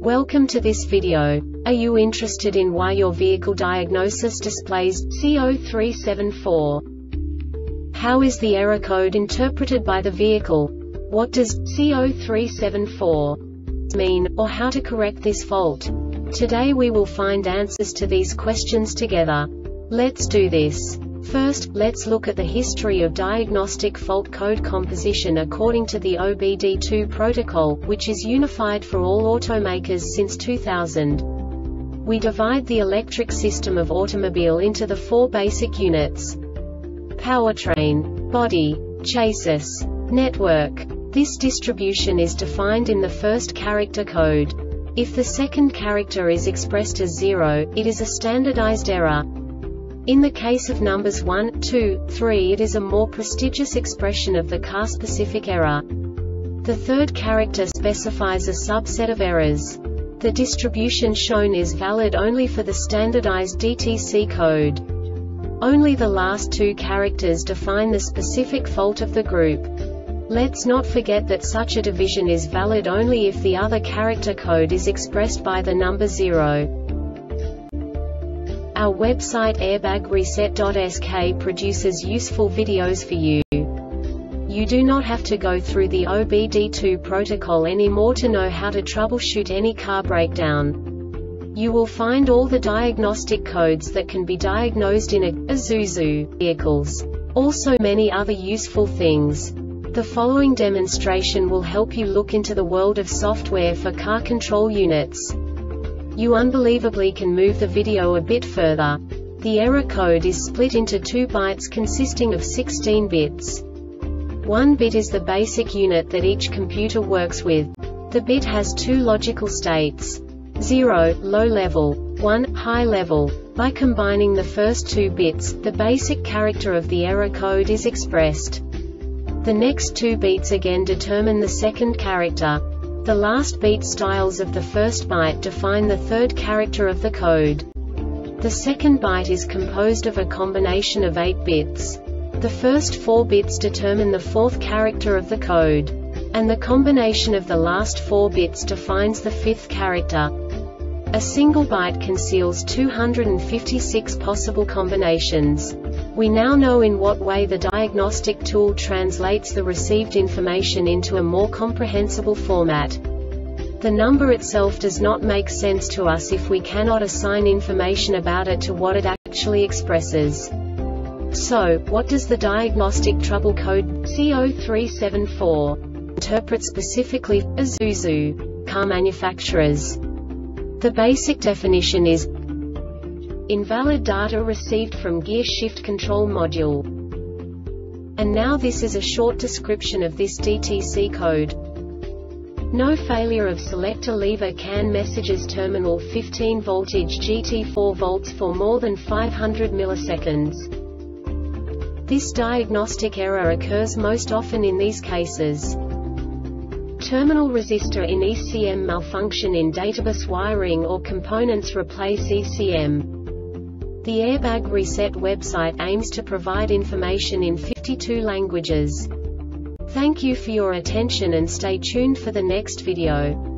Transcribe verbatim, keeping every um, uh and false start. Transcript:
Welcome to this video. Are you interested in why your vehicle diagnosis displays C zero three seven four? How is the error code interpreted by the vehicle? What does C zero three seven four mean, or how to correct this fault? Today we will find answers to these questions together. Let's do this. First, let's look at the history of diagnostic fault code composition according to the O B D two protocol, which is unified for all automakers since two thousand. We divide the electric system of automobile into the four basic units: powertrain, body, chassis, network. This distribution is defined in the first character code. If the second character is expressed as zero, it is a standardized error. In the case of numbers one, two, three, it is a more prestigious expression of the car-specific error. The third character specifies a subset of errors. The distribution shown is valid only for the standardized D T C code. Only the last two characters define the specific fault of the group. Let's not forget that such a division is valid only if the other character code is expressed by the number zero. Our website airbag reset dot S K produces useful videos for you. You do not have to go through the O B D two protocol anymore to know how to troubleshoot any car breakdown. You will find all the diagnostic codes that can be diagnosed in a Isuzu vehicles. Also many other useful things. The following demonstration will help you look into the world of software for car control units. You unbelievably can move the video a bit further. The error code is split into two bytes consisting of sixteen bits. One bit is the basic unit that each computer works with. The bit has two logical states: zero, low level, one, high level. By combining the first two bits, the basic character of the error code is expressed. The next two beats again determine the second character. The last beat styles of the first byte define the third character of the code. The second byte is composed of a combination of eight bits. The first four bits determine the fourth character of the code. And the combination of the last four bits defines the fifth character. A single byte conceals two hundred fifty-six possible combinations. We now know in what way the diagnostic tool translates the received information into a more comprehensible format. The number itself does not make sense to us if we cannot assign information about it to what it actually expresses. So, what does the diagnostic trouble code C zero three seven four interpret specifically for Isuzu car manufacturers? The basic definition is invalid data received from gear shift control module. And now this is a short description of this D T C code. No failure of selector lever CAN messages terminal fifteen voltage G T four volts for more than five hundred milliseconds. This diagnostic error occurs most often in these cases: terminal resistor in E C M malfunction in databus wiring or components replace E C M. The Airbag Reset website aims to provide information in fifty-two languages. Thank you for your attention and stay tuned for the next video.